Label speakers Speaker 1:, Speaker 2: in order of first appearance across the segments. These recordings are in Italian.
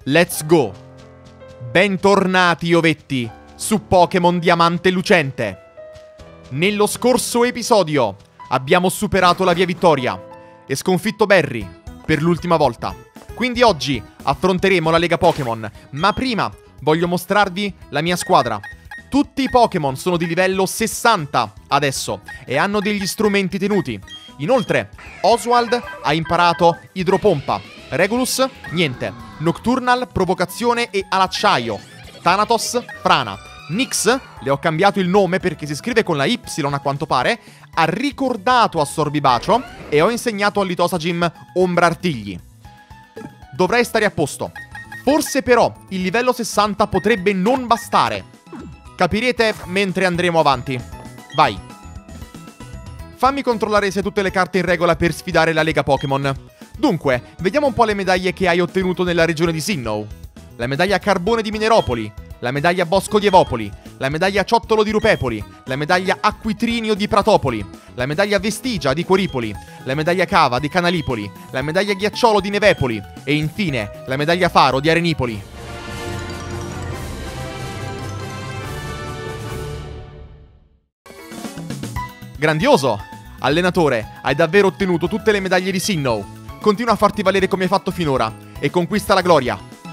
Speaker 1: Let's go! Bentornati ovetti su Pokémon Diamante Lucente. Nello scorso episodio abbiamo superato la via Vittoria e sconfitto Barry per l'ultima volta. Quindi oggi affronteremo la Lega Pokémon, ma prima voglio mostrarvi la mia squadra. Tutti i Pokémon sono di livello 60 adesso e hanno degli strumenti tenuti. Inoltre, Oswald ha imparato Idropompa, Regulus, niente. Nocturnal, Provocazione e Alacciaio. Thanatos, Frana. Nix, le ho cambiato il nome perché si scrive con la Y a quanto pare, ha ricordato Assorbibacio e ho insegnato all'Itosagim Ombra Artigli. Dovrei stare a posto. Forse però il livello 60 potrebbe non bastare. Capirete mentre andremo avanti. Vai. Fammi controllare se tutte le carte in regola per sfidare la Lega Pokémon. Dunque, vediamo un po' le medaglie che hai ottenuto nella regione di Sinnoh. La medaglia Carbone di Mineropoli, la medaglia Bosco di Evopoli, la medaglia Ciottolo di Rupepoli, la medaglia Acquitrinio di Pratopoli, la medaglia Vestigia di Coripoli, la medaglia Cava di Canalipoli, la medaglia Ghiacciolo di Nevepoli e infine la medaglia Faro di Arenipoli. Grandioso! Allenatore, hai davvero ottenuto tutte le medaglie di Sinnoh. Continua a farti valere come hai fatto finora e conquista la gloria.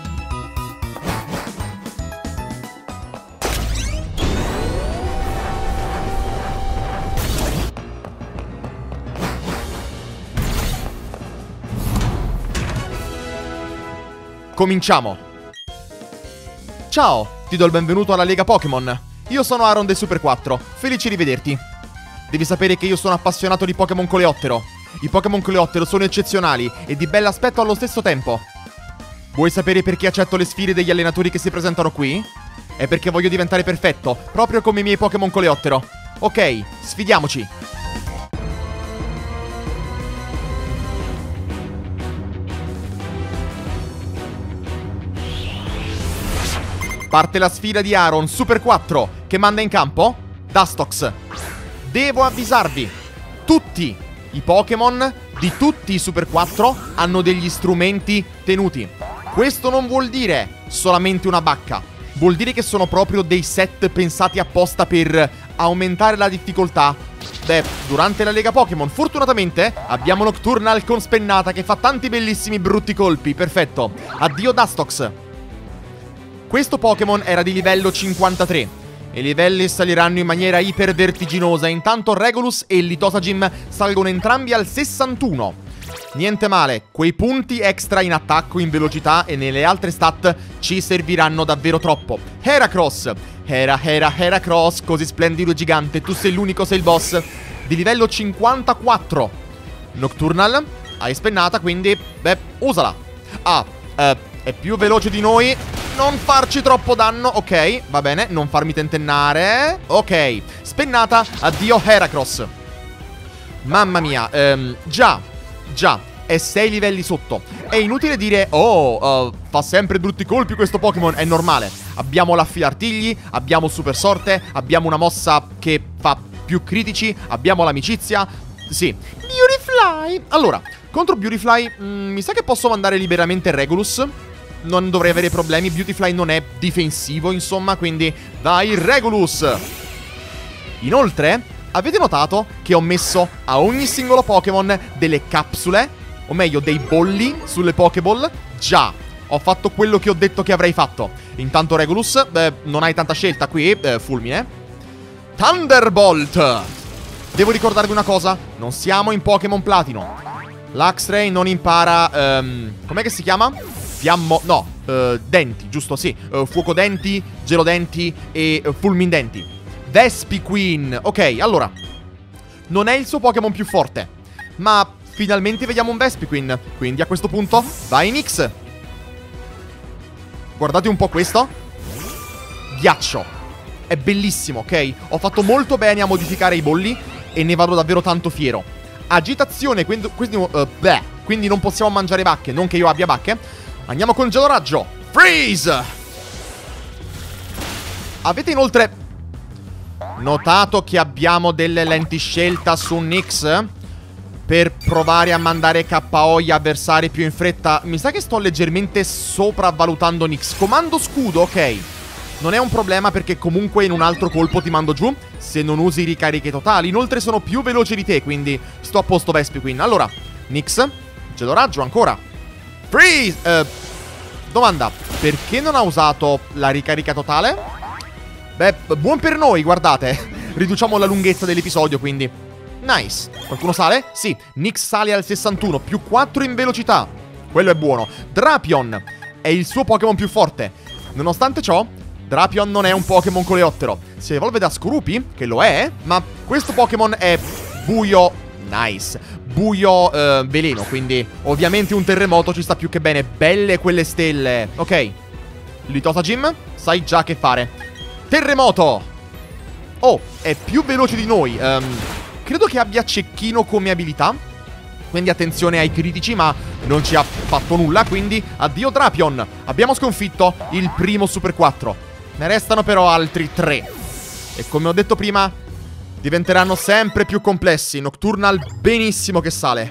Speaker 1: Cominciamo. Ciao, ti do il benvenuto alla Lega Pokémon. Io sono Aaron del Super 4, felice di vederti. Devi sapere che io sono appassionato di Pokémon Coleottero. I Pokémon Coleottero sono eccezionali e di bell'aspetto allo stesso tempo. Vuoi sapere perché accetto le sfide degli allenatori che si presentano qui? È perché voglio diventare perfetto, proprio come i miei Pokémon Coleottero. Ok, sfidiamoci. Parte la sfida di Aaron Super 4, che manda in campo Dustox. Devo avvisarvi, tutti i Pokémon di tutti i Super 4 hanno degli strumenti tenuti. Questo non vuol dire solamente una bacca, vuol dire che sono proprio dei set pensati apposta per aumentare la difficoltà. Beh, durante la Lega Pokémon fortunatamente abbiamo Nocturnal con Spennata che fa tanti bellissimi brutti colpi. Perfetto, addio Dustox. Questo Pokémon era di livello 53 e i livelli saliranno in maniera iper vertiginosa. Intanto Regulus e l'Itosagim salgono entrambi al 61. Niente male, quei punti extra in attacco, in velocità e nelle altre stat ci serviranno davvero troppo. Heracross, Heracross, così splendido e gigante, tu sei l'unico, sei il boss. Di livello 54. Nocturnal, hai Spennata, quindi, beh, usala. È più veloce di noi. Non farci troppo danno, ok, va bene, non farmi tentennare. Ok, Spennata, addio Heracross. Mamma mia, già, è 6 livelli sotto. È inutile dire, fa sempre brutti colpi questo Pokémon, è normale. Abbiamo l'affilartigli, abbiamo super sorte, abbiamo una mossa che fa più critici, abbiamo l'amicizia, sì. Beautyfly. Allora, contro Beautyfly, mi sa che posso mandare liberamente Regulus. Non dovrei avere problemi, Beautyfly non è difensivo, insomma, quindi dai Regulus! Inoltre, avete notato che ho messo a ogni singolo Pokémon delle capsule, o meglio, dei bolli sulle Pokéball? Già, ho fatto quello che ho detto che avrei fatto. Intanto Regulus, non hai tanta scelta qui, fulmine. Thunderbolt! Devo ricordarvi una cosa, non siamo in Pokémon Platino. Luxray non impara, com'è che si chiama? Denti, giusto, sì. Fuoco denti, gelo denti e fulmin denti. Vespiquen. Ok, allora, non è il suo Pokémon più forte, ma finalmente vediamo un Vespiquen. Quindi a questo punto vai Nix. Guardate un po' questo. Ghiaccio. È bellissimo, ok? Ho fatto molto bene a modificare i bolli e ne vado davvero tanto fiero. Agitazione, quindi non possiamo mangiare bacche. Non che io abbia bacche. Andiamo con Gelo Raggio. Freeze! Avete inoltre notato che abbiamo delle lenti scelta su Nix? per provare a mandare KO gli avversari più in fretta. Mi sa che sto leggermente sopravvalutando Nyx. Comando scudo, ok. Non è un problema perché comunque in un altro colpo ti mando giù se non usi ricariche totali. Inoltre sono più veloce di te, quindi sto a posto Vespiquen. Allora, Nyx, gelo raggio ancora. Freeze! Domanda, perché non ha usato la ricarica totale? Beh, buon per noi, guardate. Riduciamo la lunghezza dell'episodio, quindi nice. Qualcuno sale? Sì, Nyx sale al 61, più 4 in velocità. Quello è buono. Drapion è il suo Pokémon più forte. Nonostante ciò, Drapion non è un Pokémon coleottero. Si evolve da Skorupi, che lo è, ma questo Pokémon è buio. Nice. Buio veleno, quindi ovviamente un terremoto ci sta più che bene. Belle quelle stelle. Ok, Litosagym, sai già che fare. Terremoto. Oh, è più veloce di noi. Credo che abbia cecchino come abilità, quindi attenzione ai critici, ma non ci ha fatto nulla, quindi addio Drapion. Abbiamo sconfitto il primo Super 4. Ne restano però altri 3. E come ho detto prima, diventeranno sempre più complessi. Nocturnal benissimo che sale.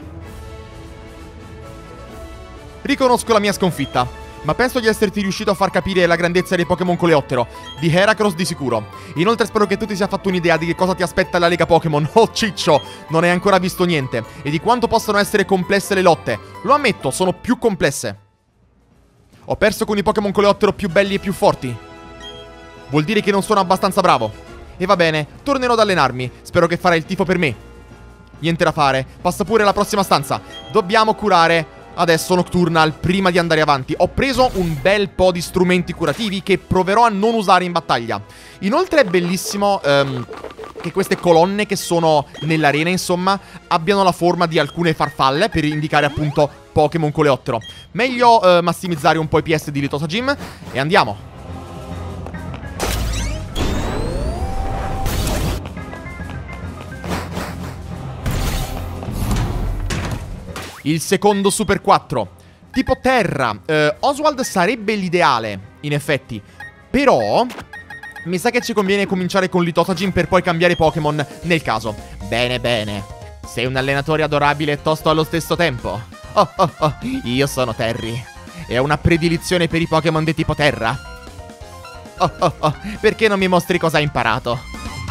Speaker 1: Riconosco la mia sconfitta, ma penso di esserti riuscito a far capire la grandezza dei Pokémon coleottero. Di Heracross di sicuro. Inoltre spero che tu ti sia fatto un'idea di che cosa ti aspetta la Lega Pokémon. Oh ciccio, non hai ancora visto niente. E di quanto possono essere complesse le lotte. Lo ammetto, sono più complesse. Ho perso con i Pokémon coleottero più belli e più forti. Vuol dire che non sono abbastanza bravo. E va bene, tornerò ad allenarmi. Spero che farai il tifo per me. Niente da fare, passa pure alla prossima stanza. Dobbiamo curare adesso Nocturnal prima di andare avanti. Ho preso un bel po' di strumenti curativi che proverò a non usare in battaglia. Inoltre è bellissimo che queste colonne che sono nell'arena, insomma, abbiano la forma di alcune farfalle per indicare appunto Pokémon coleottero. Meglio massimizzare un po' i PS di Litosagym. E andiamo. Il secondo Super 4. Tipo terra. Oswald sarebbe l'ideale, in effetti. Però mi sa che ci conviene cominciare con Litosagym per poi cambiare Pokémon nel caso. Bene, bene. Sei un allenatore adorabile e tosto allo stesso tempo. Oh, oh, oh. Io sono Terry. E ho una predilizione per i Pokémon di tipo terra. Oh, oh, oh. Perché non mi mostri cosa hai imparato?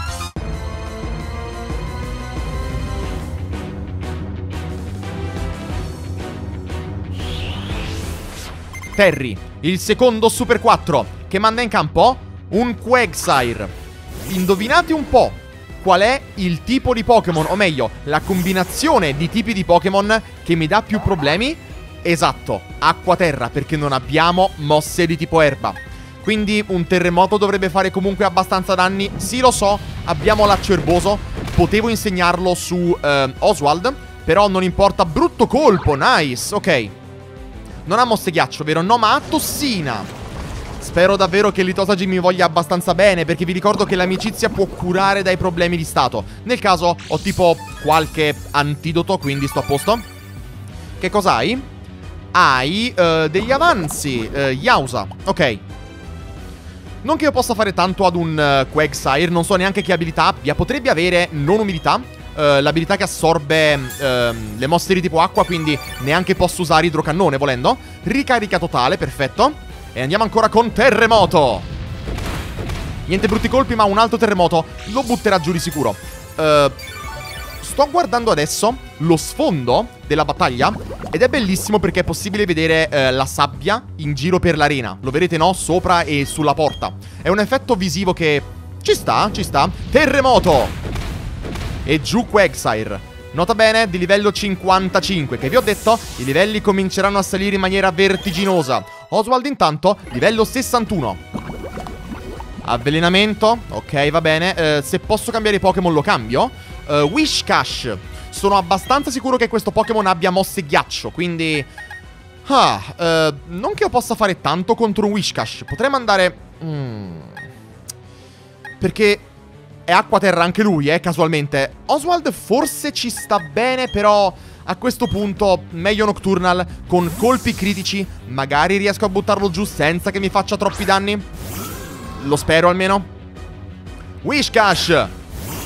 Speaker 1: Terry, il secondo Super 4, che manda in campo un Quagsire. Indovinate un po' qual è il tipo di Pokémon, o meglio, la combinazione di tipi di Pokémon che mi dà più problemi? Esatto, acqua-terra, perché non abbiamo mosse di tipo erba. Quindi un terremoto dovrebbe fare comunque abbastanza danni. Sì, lo so, abbiamo laccio erboso. Potevo insegnarlo su Oswald, però non importa. Brutto colpo, nice, ok. Non ha mosse ghiaccio, vero? No, ma ha tossina. Spero davvero che Litosagym mi voglia abbastanza bene, perché vi ricordo che l'amicizia può curare dai problemi di stato. Nel caso ho tipo qualche antidoto, quindi sto a posto. Che cosa hai? Hai degli avanzi, Yauza, ok. Non che io possa fare tanto ad un Quagsire, non so neanche che abilità abbia. Potrebbe avere non umidità, l'abilità che assorbe le mosse di tipo acqua, quindi neanche posso usare idrocannone volendo. Ricarica totale, perfetto. E andiamo ancora con terremoto. Niente brutti colpi, ma un altro terremoto lo butterà giù di sicuro. Sto guardando adesso lo sfondo della battaglia ed è bellissimo perché è possibile vedere la sabbia in giro per l'arena. Lo vedete, no? Sopra e sulla porta. È un effetto visivo che ci sta, ci sta. Terremoto. E giù Quagsire. Nota bene, di livello 55, che vi ho detto, i livelli cominceranno a salire in maniera vertiginosa. Oswald intanto, livello 61. Avvelenamento, ok, va bene. Se posso cambiare Pokémon lo cambio. Whiscash. Sono abbastanza sicuro che questo Pokémon abbia mosse ghiaccio, quindi non che io possa fare tanto contro un Whiscash. Potrei mandare perché è acqua-terra anche lui, casualmente. Oswald forse ci sta bene, però a questo punto meglio Nocturnal. Con colpi critici magari riesco a buttarlo giù senza che mi faccia troppi danni. Lo spero almeno. Whiscash.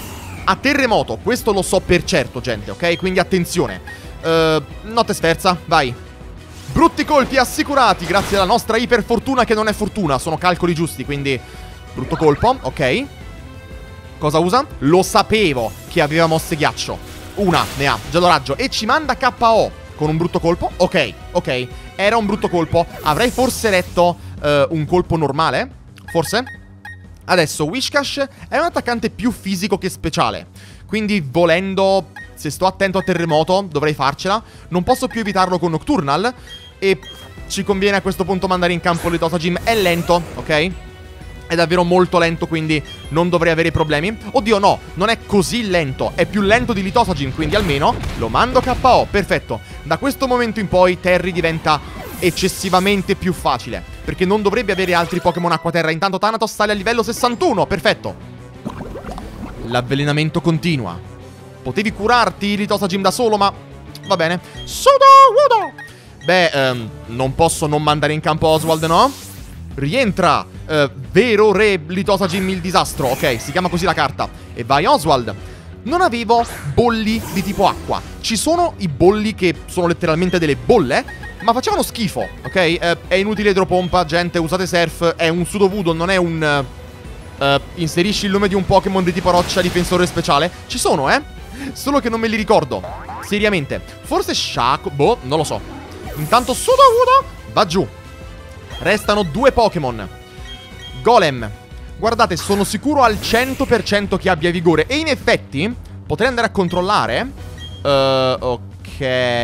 Speaker 1: a terremoto. Questo lo so per certo, gente, ok? Quindi attenzione. Notte sferza, vai. Brutti colpi assicurati grazie alla nostra iperfortuna che non è fortuna. Sono calcoli giusti, quindi brutto colpo, ok. Cosa usa? Lo sapevo che aveva mosse ghiaccio. Una ne ha, gelo raggio. E ci manda KO con un brutto colpo. Ok, ok, era un brutto colpo. Avrei forse letto un colpo normale, forse. Adesso Whiscash è un attaccante più fisico che speciale, quindi volendo, se sto attento a terremoto, dovrei farcela. Non posso più evitarlo con Nocturnal e ci conviene a questo punto mandare in campo Litosagym. È lento, ok? È davvero molto lento, quindi non dovrei avere problemi. Oddio no, non è così lento, è più lento di Litosagym, quindi almeno lo mando KO, perfetto. Da questo momento in poi Terry diventa eccessivamente più facile, perché non dovrebbe avere altri Pokémon acqua-terra. Intanto Thanatos sale a livello 61, perfetto. L'avvelenamento continua. Potevi curarti Litosagym da solo, ma va bene. Sudowoodo! Beh, non posso non mandare in campo Oswald, no? Rientra, vero re Litosagym il disastro. Ok, si chiama così la carta. E vai Oswald. Non avevo bolli di tipo acqua. Ci sono i bolli che sono letteralmente delle bolle, ma facevano schifo, ok? È inutile idropompa, gente, usate surf. È un Sudowoodo, non è un... inserisci il nome di un Pokémon di tipo roccia, difensore speciale. Ci sono, solo che non me li ricordo. Seriamente. Forse Shaco, boh, non lo so. Intanto Sudowoodo va giù. Restano 2 Pokémon. Golem. Guardate, sono sicuro al 100% che abbia vigore. E in effetti, potrei andare a controllare. Ok.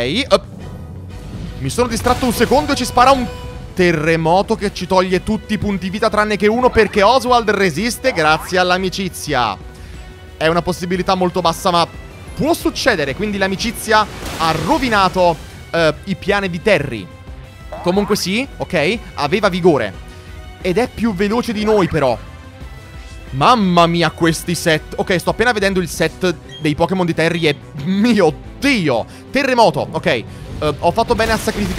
Speaker 1: Mi sono distratto un secondo e ci spara un terremoto che ci toglie tutti i punti vita tranne che uno, perché Oswald resiste grazie all'amicizia. È una possibilità molto bassa, ma può succedere. Quindi l'amicizia ha rovinato i piani di Terry. Comunque sì, ok, aveva vigore. Ed è più veloce di noi però. Mamma mia questi set. Ok, sto appena vedendo il set dei Pokémon di Terry e... mio Dio! Terremoto, ok. Ho fatto bene a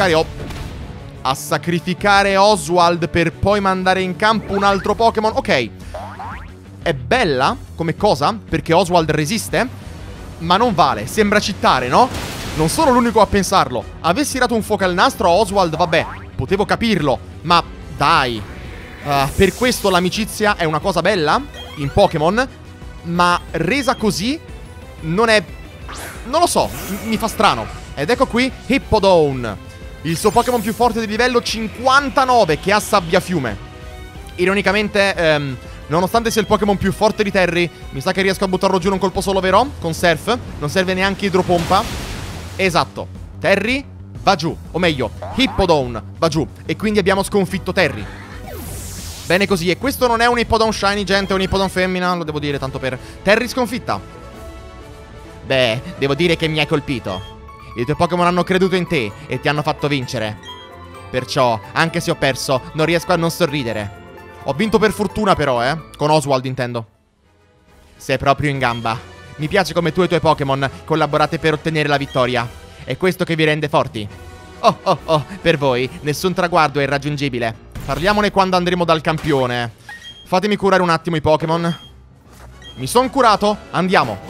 Speaker 1: sacrificare Oswald per poi mandare in campo un altro Pokémon. Ok. È bella come cosa, perché Oswald resiste, ma non vale, sembra cheatare, no? Non sono l'unico a pensarlo. Avessi dato un fuoco al nastro a Oswald, vabbè, potevo capirlo, ma dai. Per questo l'amicizia è una cosa bella in Pokémon, ma resa così non è... non lo so, mi fa strano. Ed ecco qui Hippowdon, il suo Pokémon più forte di livello 59, che ha Sabbiafiume. Ironicamente, nonostante sia il Pokémon più forte di Terry, mi sa che riesco a buttarlo giù in un colpo solo, vero? Con Surf, non serve neanche idropompa. Esatto, Terry va giù, o meglio, Hippowdon va giù. E quindi abbiamo sconfitto Terry. Bene così, e questo non è un Hippowdon Shiny, gente, è un Hippowdon femmina, lo devo dire tanto per... Terry sconfitta. Beh, devo dire che mi hai colpito. I tuoi Pokémon hanno creduto in te e ti hanno fatto vincere. Perciò, anche se ho perso, non riesco a non sorridere. Ho vinto per fortuna però, con Oswald intendo. Sei proprio in gamba. Mi piace come tu e i tuoi Pokémon collaborate per ottenere la vittoria. È questo che vi rende forti. Oh, per voi nessun traguardo è irraggiungibile. Parliamone quando andremo dal campione. Fatemi curare un attimo i Pokémon. Mi son curato, andiamo.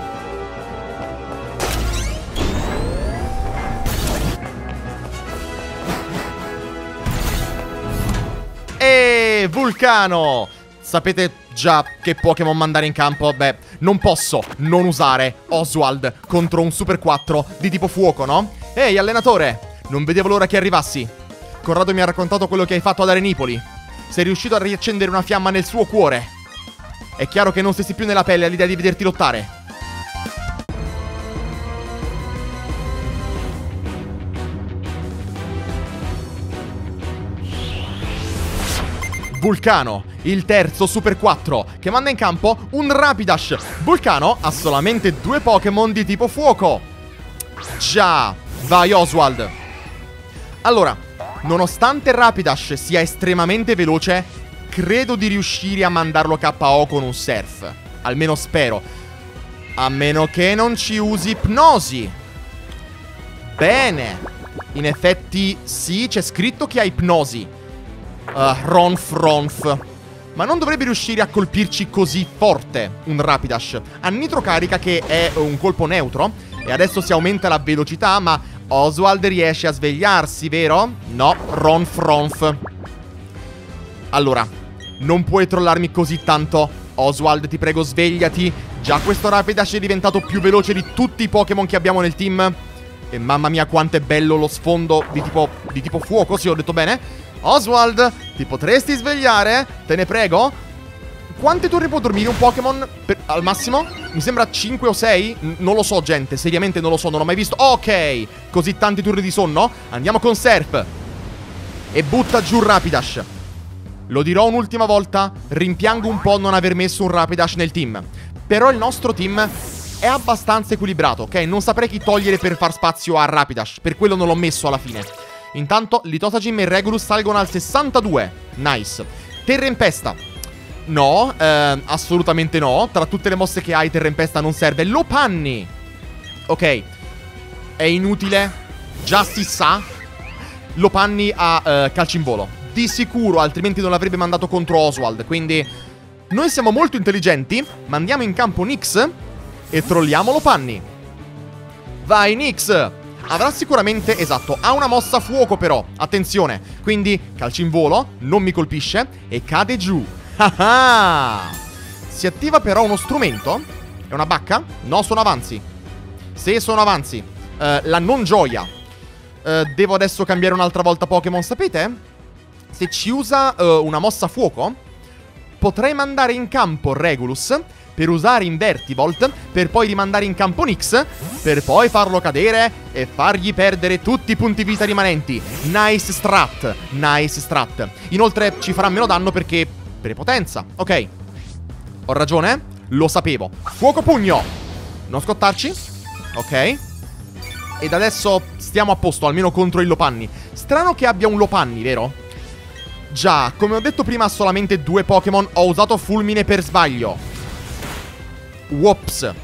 Speaker 1: E Vulcano! Sapete già che Pokémon mandare in campo? Beh, non posso non usare Oswald contro un Super 4 di tipo fuoco, no? Ehi, allenatore! Non vedevo l'ora che arrivassi. Corrado mi ha raccontato quello che hai fatto ad Arenipoli. Sei riuscito a riaccendere una fiamma nel suo cuore. È chiaro che non stessi più nella pelle all'idea di vederti lottare. Vulcano, il terzo Super 4, che manda in campo un Rapidash. Vulcano ha solamente 2 Pokémon di tipo fuoco. Già, vai Oswald. Allora, nonostante Rapidash sia estremamente veloce, credo di riuscire a mandarlo KO con un Surf. Almeno spero. A meno che non ci usi Ipnosi. Bene. In effetti sì, c'è scritto che ha Ipnosi. Ronf. ma non dovrebbe riuscire a colpirci così forte un Rapidash. Ha Nitro Carica, che è un colpo neutro, e adesso si aumenta la velocità, ma Oswald riesce a svegliarsi, vero? No, Ronf. Allora, non puoi trollarmi così tanto. Oswald, ti prego, svegliati. Già questo Rapidash è diventato più veloce di tutti i Pokémon che abbiamo nel team. E mamma mia quanto è bello lo sfondo di tipo fuoco, sì, ho detto bene. Oswald, ti potresti svegliare? Te ne prego? Quante turni può dormire un Pokémon al massimo? Mi sembra 5 o 6? Non lo so, gente, seriamente non lo so, non ho mai visto. Ok, così tanti turni di sonno? Andiamo con Serp. E butta giù Rapidash. Lo dirò un'ultima volta, rimpiango un po' non aver messo un Rapidash nel team. Però il nostro team è abbastanza equilibrato, ok? Non saprei chi togliere per far spazio a Rapidash, per quello non l'ho messo alla fine. Intanto Litosagim e Regulus salgono al 62. Nice. Terrempesta. No, assolutamente no. Tra tutte le mosse che hai, Terrempesta non serve. Lopanni. Ok. È inutile. Già si sa. Lopanni ha calcimbolo. Di sicuro, altrimenti non l'avrebbe mandato contro Oswald. Quindi noi siamo molto intelligenti. Mandiamo in campo Nix e trolliamo Lopanni. Vai Nix. Avrà sicuramente, esatto, ha una mossa fuoco però, attenzione. Quindi calci in volo, non mi colpisce e cade giù. Si attiva però uno strumento. È una bacca? No, sono avanzi. Sì, sono avanzi. La non gioia. Devo adesso cambiare un'altra volta Pokémon, sapete? Se ci usa una mossa fuoco, potrei mandare in campo Regulus per usare Invertivolt, per poi rimandare in campo Nix, per poi farlo cadere e fargli perdere tutti i punti vita rimanenti. Nice strat, nice strat. Inoltre ci farà meno danno perché prepotenza. Ok, ho ragione? Lo sapevo. Fuoco pugno. Non scottarci. Ok. Ed adesso stiamo a posto, almeno contro il Lopanni. Strano che abbia un Lopanni, vero? Già, come ho detto prima, ha solamente 2 Pokémon. Ho usato Fulmine per sbaglio. Whoops.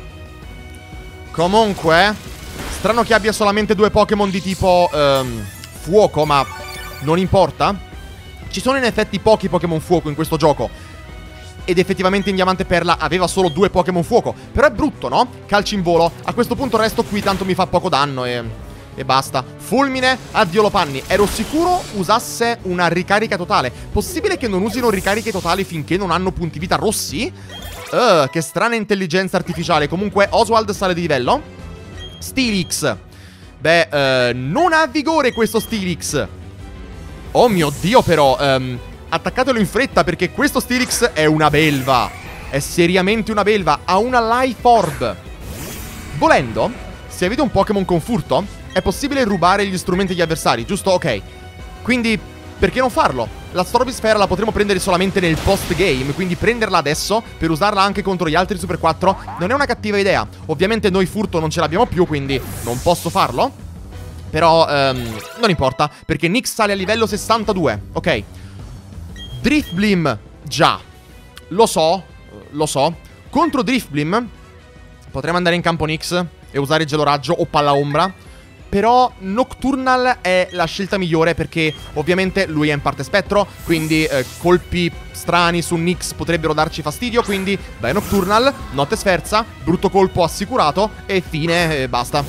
Speaker 1: Comunque, strano che abbia solamente 2 Pokémon di tipo fuoco, ma non importa. Ci sono in effetti pochi Pokémon fuoco in questo gioco. Ed effettivamente in Diamante e Perla aveva solo 2 Pokémon fuoco. Però è brutto, no? Calci in volo. A questo punto resto qui, tanto mi fa poco danno e basta. Fulmine, addio Lopanni. Ero sicuro usasse una ricarica totale. Possibile che non usino ricariche totali finché non hanno punti vita rossi? Che strana intelligenza artificiale. Comunque Oswald sale di livello. Steelix. Beh, non ha vigore questo Steelix. Oh mio Dio però. Attaccatelo in fretta perché questo Steelix è una belva. È seriamente una belva. Ha una Life Orb. Volendo, se avete un Pokémon con furto, è possibile rubare gli strumenti degli avversari, giusto? Ok. Quindi, perché non farlo? La Storbisfera la potremo prendere solamente nel post-game, quindi prenderla adesso per usarla anche contro gli altri Super 4 non è una cattiva idea. Ovviamente noi furto non ce l'abbiamo più, quindi non posso farlo. Però, non importa, perché Nix sale a livello 62. Ok. Drifblim, già. Lo so. Contro Drifblim potremmo andare in campo Nix e usare Geloraggio o Palla Ombra. Però Nocturnal è la scelta migliore perché ovviamente lui è in parte spettro, quindi colpi strani su Nix potrebbero darci fastidio, quindi vai Nocturnal, notte sferza, brutto colpo assicurato e fine, basta.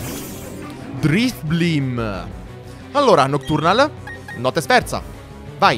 Speaker 1: Drifblim. Allora, Nocturnal, notte sferza, vai.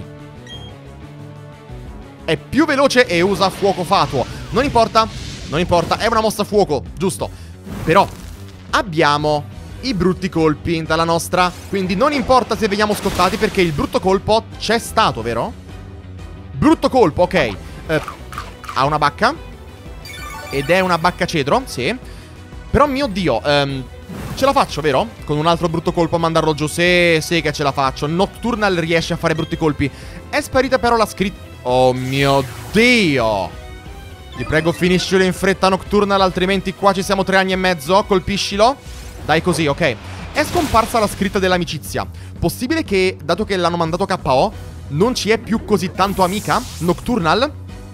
Speaker 1: È più veloce e usa fuoco fatuo. Non importa, è una mossa fuoco, giusto. Però abbiamo i brutti colpi dalla nostra, quindi non importa se veniamo scottati perché il brutto colpo c'è stato, vero? Brutto colpo, ok. Ha una bacca ed è una bacca cedro, sì. Però mio Dio, ce la faccio, vero? Con un altro brutto colpo a mandarlo giù. Sì che ce la faccio. Nocturnal riesce a fare brutti colpi. È sparita però la scritta. Oh mio Dio. Ti prego finiscilo in fretta Nocturnal, altrimenti qua ci siamo 3 anni e mezzo. Colpiscilo. Dai così, ok. È scomparsa la scritta dell'amicizia. Possibile che, dato che l'hanno mandato KO, non ci è più così tanto amica? Nocturnal?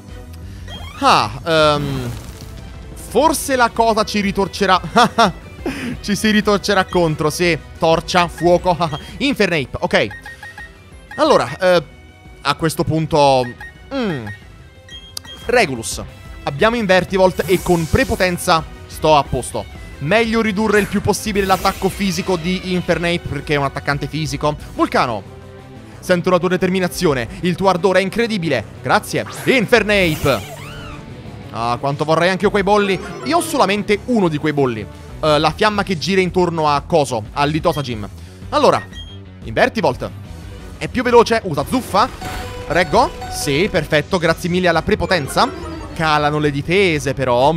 Speaker 1: Forse la cosa ci ritorcerà. Ci si ritorcerà contro, sì. Torcia, fuoco. Infernape, ok. Allora, a questo punto Regulus. Abbiamo Invertivolt e con prepotenza sto a posto. Meglio ridurre il più possibile l'attacco fisico di Infernape perché è un attaccante fisico. Vulcano. Sento la tua determinazione, il tuo ardore è incredibile. Grazie. Infernape. Ah, quanto vorrei anche io quei bolli. Io ho solamente uno di quei bolli. La fiamma che gira intorno a coso, al Litosagym. Allora, Invertivolt. È più veloce, usa zuffa. Reggo? Sì, perfetto, grazie mille alla prepotenza. Calano le difese però.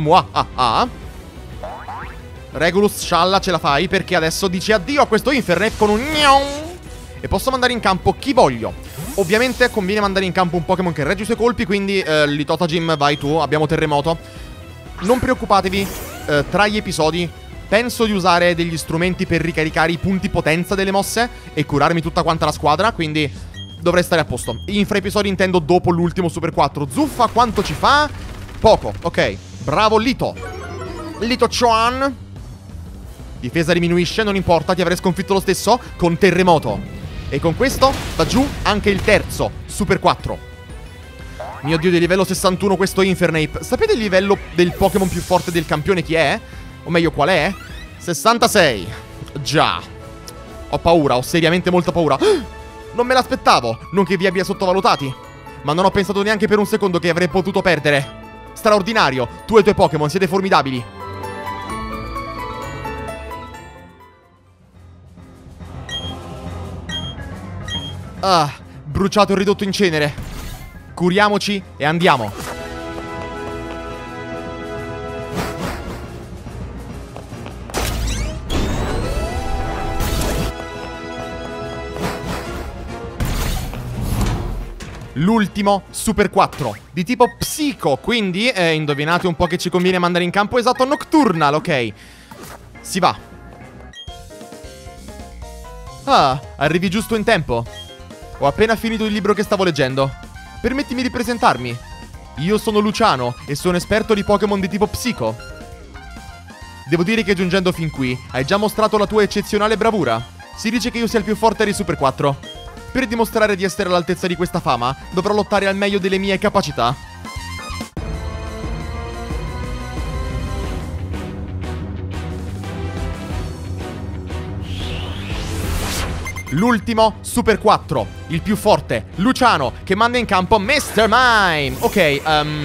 Speaker 1: Regulus, scialla, ce la fai perché adesso dice addio a questo Infernape con un gnaw. E posso mandare in campo chi voglio. Ovviamente conviene mandare in campo un Pokémon che regge i suoi colpi, quindi Litosagym, vai tu, abbiamo Terremoto. Non preoccupatevi, tra gli episodi penso di usare degli strumenti per ricaricare i punti potenza delle mosse e curarmi tutta quanta la squadra, quindi dovrei stare a posto. Infra episodi intendo dopo l'ultimo Super 4. Zuffa quanto ci fa? Poco, ok. Bravo Lito. Lito-chan. Difesa diminuisce, non importa, ti avrei sconfitto lo stesso con Terremoto. E con questo va giù anche il terzo Super 4. Mio dio, di livello 61 questo Infernape. Sapete il livello del Pokémon più forte del campione chi è? O meglio, qual è? 66. Già. Ho paura, ho seriamente molta paura. Non me l'aspettavo, non che vi abbia sottovalutati. Ma non ho pensato neanche per un secondo che avrei potuto perdere. Straordinario, tu e i tuoi Pokémon siete formidabili. Ah, bruciato e ridotto in cenere. Curiamoci e andiamo. L'ultimo Super 4 di tipo Psico. Quindi indovinate un po' che ci conviene mandare in campo. Esatto, Nocturnal, ok. Si va. Ah, arrivi giusto in tempo. Ho appena finito il libro che stavo leggendo. Permettimi di presentarmi. Io sono Luciano e sono esperto di Pokémon di tipo Psico. Devo dire che giungendo fin qui hai già mostrato la tua eccezionale bravura. Si dice che io sia il più forte dei Super 4. Per dimostrare di essere all'altezza di questa fama, dovrò lottare al meglio delle mie capacità. L'ultimo Super 4, il più forte, Luciano, che manda in campo Mr. Mime. Ok,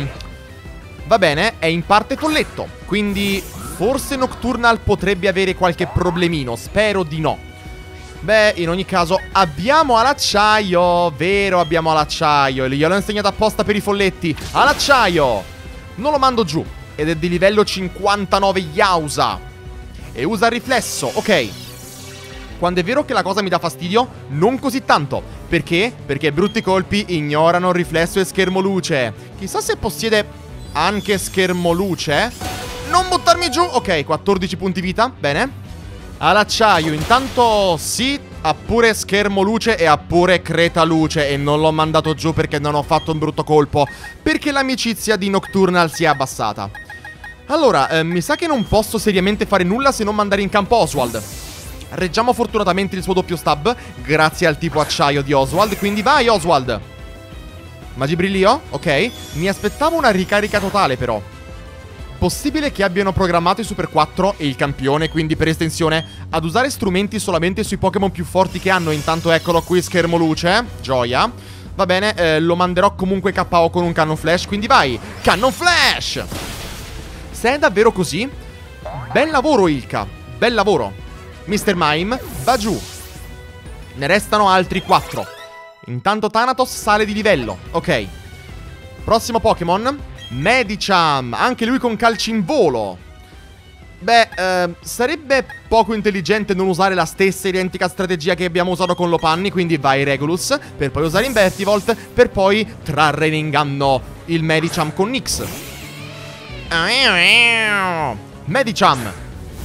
Speaker 1: va bene, è in parte folletto, quindi forse Nocturnal potrebbe avere qualche problemino, spero di no. Beh, in ogni caso, abbiamo Alacciaio, vero, abbiamo Alacciaio, gliel'ho insegnato apposta per i folletti. Alacciaio, non lo mando giù, ed è di livello 59 Yausa, e usa il riflesso, ok. Quando è vero che la cosa mi dà fastidio, non così tanto. Perché? Perché brutti colpi ignorano riflesso e schermo luce. Chissà se possiede anche schermo luce. Non buttarmi giù. Ok, 14 punti vita, bene. Alacciaio, intanto sì, ha pure schermo luce e ha pure creta luce. E non l'ho mandato giù perché non ho fatto un brutto colpo, perché l'amicizia di Nocturnal si è abbassata. Allora, mi sa che non posso seriamente fare nulla se non mandare in campo Oswald. Reggiamo fortunatamente il suo doppio stab, grazie al tipo acciaio di Oswald, quindi vai Oswald. Magibrillio, ok. Mi aspettavo una ricarica totale però. Possibile che abbiano programmato i Super 4 e il campione, quindi per estensione, ad usare strumenti solamente sui Pokémon più forti che hanno. Intanto eccolo qui, schermo luce, gioia. Va bene, lo manderò comunque KO con un Cannon Flash, quindi vai, Cannon Flash! Se è davvero così, bel lavoro Ilka, bel lavoro. Mr. Mime va giù. Ne restano altri 4. Intanto Thanatos sale di livello. Ok. Prossimo Pokémon, Medicham, anche lui con calci in volo. Beh, sarebbe poco intelligente non usare la stessa identica strategia che abbiamo usato con Lopunny, quindi vai Regulus, per poi usare Invertivolt, per poi trarre in inganno il Medicham con Nix. Medicham.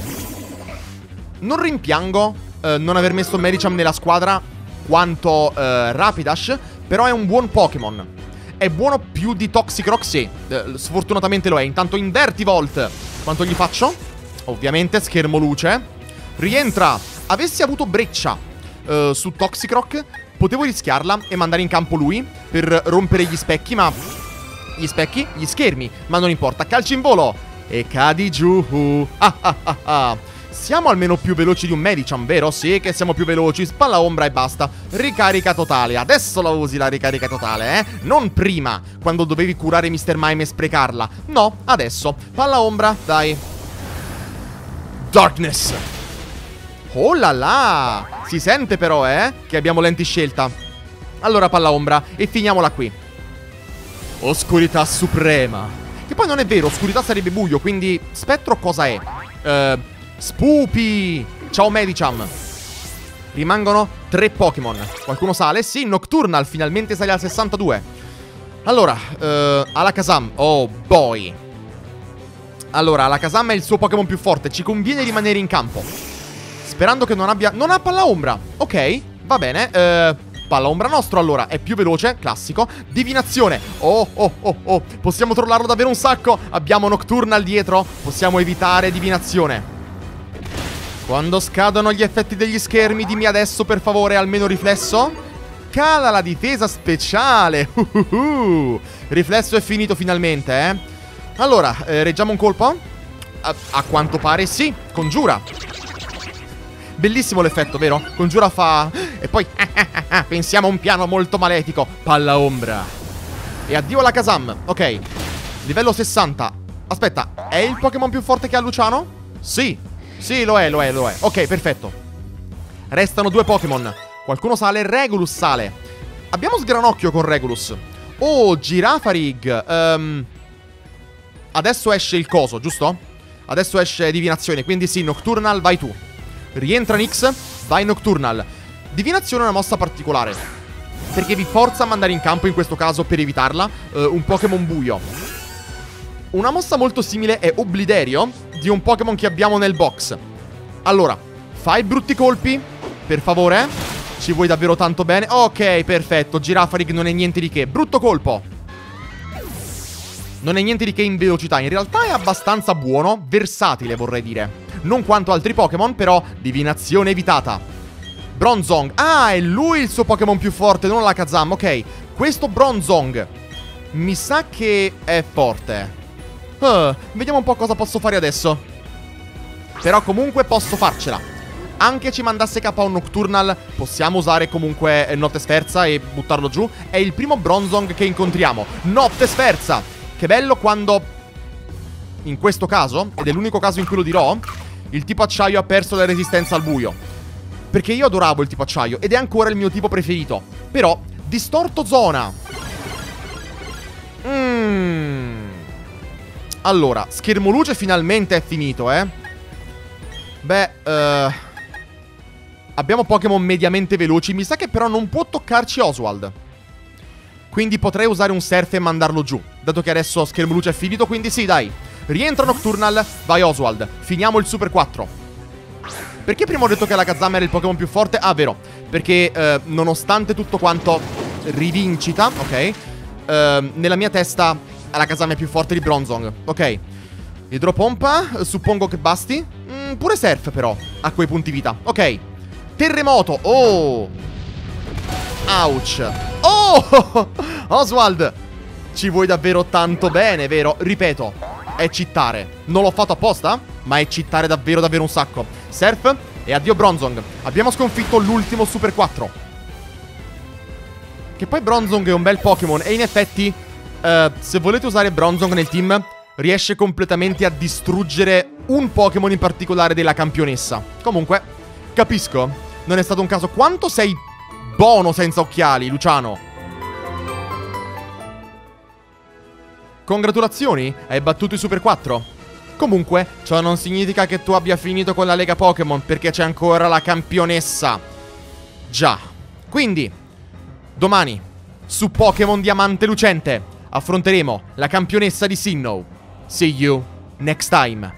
Speaker 1: Non rimpiango non aver messo Medicham nella squadra quanto Rapidash, però è un buon Pokémon. È buono più di Toxicroak, sì, sfortunatamente lo è. Intanto Invertivolt, quanto gli faccio? Ovviamente schermo luce. Rientra. Avessi avuto breccia su Toxicroak, potevo rischiarla e mandare in campo lui per rompere gli specchi, ma gli specchi, gli schermi, ma non importa, calci in volo e cadi giù. Siamo almeno più veloci di un Medicham, vero? Sì che siamo più veloci, spalla ombra e basta. Ricarica totale, adesso la usi la ricarica totale, Non prima, quando dovevi curare Mr. Mime e sprecarla. No, adesso, palla ombra, dai. Darkness. Oh là là, si sente però, che abbiamo lenti scelta. Allora palla ombra e finiamola qui. Oscurità suprema. Che poi non è vero, oscurità sarebbe buio, quindi spettro cosa è? Spoopy. Ciao Medicham. Rimangono 3 Pokémon. Qualcuno sale? Sì, Nocturnal finalmente sale al 62. Allora, Alakazam. Oh boy. Allora, Alakazam è il suo Pokémon più forte. Ci conviene rimanere in campo, sperando che non abbia... Non ha palla ombra. Ok, va bene. Palla ombra nostro allora. È più veloce, classico. Divinazione. Oh. Possiamo trollarlo davvero un sacco. Abbiamo Nocturnal dietro. Possiamo evitare divinazione. Quando scadono gli effetti degli schermi, dimmi adesso per favore, almeno riflesso. Cala la difesa speciale. Riflesso è finito finalmente, Allora, reggiamo un colpo? A quanto pare sì, congiura. Bellissimo l'effetto, vero? Congiura fa... E poi... pensiamo a un piano molto maletico. Palla ombra. E addio alla Kazam. Ok, livello 60. Aspetta, è il Pokémon più forte che ha Luciano? Sì. Sì, lo è. Ok, perfetto. Restano 2 Pokémon. Qualcuno sale, Regulus sale. Abbiamo Sgranocchio con Regulus. Oh, Girafarig. Adesso esce il coso, giusto? Adesso esce Divinazione, quindi sì, Nocturnal, vai tu. Rientra Nix, vai Nocturnal. Divinazione è una mossa particolare, perché vi forza a mandare in campo, in questo caso, per evitarla, un Pokémon buio. Una mossa molto simile è Obliderio, di un Pokémon che abbiamo nel box. Allora, fai brutti colpi, per favore. Ci vuoi davvero tanto bene? Ok, perfetto, Girafarig non è niente di che. Brutto colpo. Non è niente di che in velocità. In realtà è abbastanza buono, versatile vorrei dire. Non quanto altri Pokémon, però divinazione evitata. Bronzong. Ah, è lui il suo Pokémon più forte, non la Kazam. Ok, questo Bronzong mi sa che è forte. Vediamo un po' cosa posso fare adesso. Però comunque posso farcela. Anche ci mandasse KO un Nocturnal, possiamo usare comunque Notte Sferza e buttarlo giù. È il primo Bronzong che incontriamo. Notte Sferza. Che bello quando, in questo caso, ed è l'unico caso in cui lo dirò, il tipo acciaio ha perso la resistenza al buio. Perché io adoravo il tipo acciaio ed è ancora il mio tipo preferito. Però, distorto zona. Allora, schermo luce finalmente è finito, Beh, abbiamo Pokémon mediamente veloci. Mi sa che però non può toccarci Oswald. Quindi potrei usare un Surf e mandarlo giù, dato che adesso schermo luce è finito. Quindi sì, dai, rientra Nocturnal, vai Oswald. Finiamo il Super 4. Perché prima ho detto che la Kazam era il Pokémon più forte? Ah, vero, perché nonostante tutto quanto rivincita, ok, nella mia testa la Kazam è più forte di Bronzong. Ok, idropompa, suppongo che basti. Pure Surf però a quei punti vita. Ok, terremoto. Oh, ouch. Oh, Oswald, ci vuoi davvero tanto bene, vero? Ripeto, è cheatare. Non l'ho fatto apposta, ma è cheatare davvero davvero un sacco. Surf e addio Bronzong. Abbiamo sconfitto l'ultimo Super 4. Che poi Bronzong è un bel Pokémon. E in effetti se volete usare Bronzong nel team, riesce completamente a distruggere un Pokémon in particolare della campionessa. Comunque, capisco, non è stato un caso. Quanto sei buono senza occhiali, Luciano. Congratulazioni, hai battuto i Super 4. Comunque, ciò non significa che tu abbia finito con la Lega Pokémon, perché c'è ancora la campionessa. Già. Quindi, domani, su Pokémon Diamante Lucente, affronteremo la campionessa di Sinnoh. See you next time.